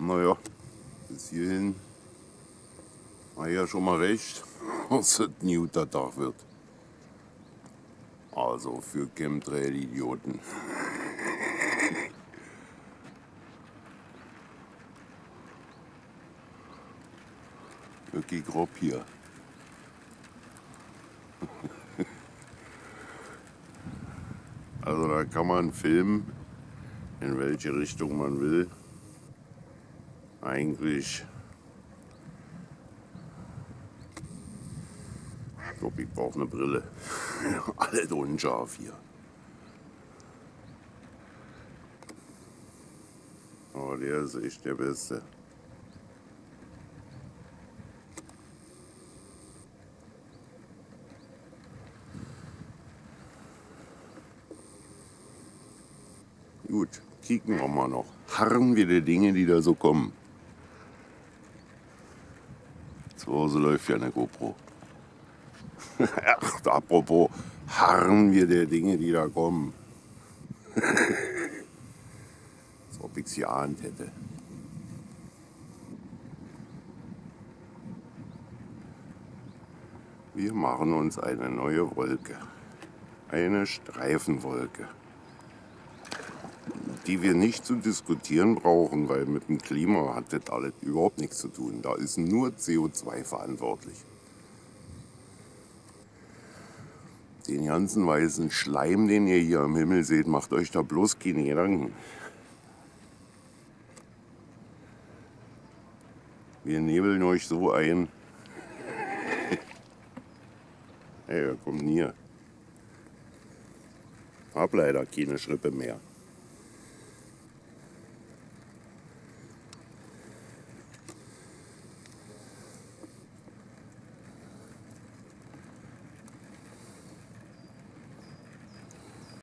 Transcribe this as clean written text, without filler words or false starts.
Naja, bis hierhin war ja schon mal recht, dass es ein guter Tag wird. Also für Chemtrail-Idioten. Wirklich grob hier. Also da kann man filmen, in welche Richtung man will. Eigentlich, ich glaube, ich brauche eine Brille. Alles unscharf hier. Aber der ist echt der Beste. Gut, kicken wir mal noch. Harren wir die Dinge, die da so kommen. Zu Hause läuft ja eine GoPro. Ach, apropos, harren wir der Dinge, die da kommen. Als ob ich es geahnt hätte. Wir machen uns eine neue Wolke. Eine Streifenwolke. Die wir nicht zu diskutieren brauchen, weil mit dem Klima hat das alles überhaupt nichts zu tun. Da ist nur CO2 verantwortlich. Den ganzen weißen Schleim, den ihr hier am Himmel seht, macht euch da bloß keine Gedanken. Wir nebeln euch so ein. Hey, wer kommt denn hier? Hab leider keine Schrippe mehr.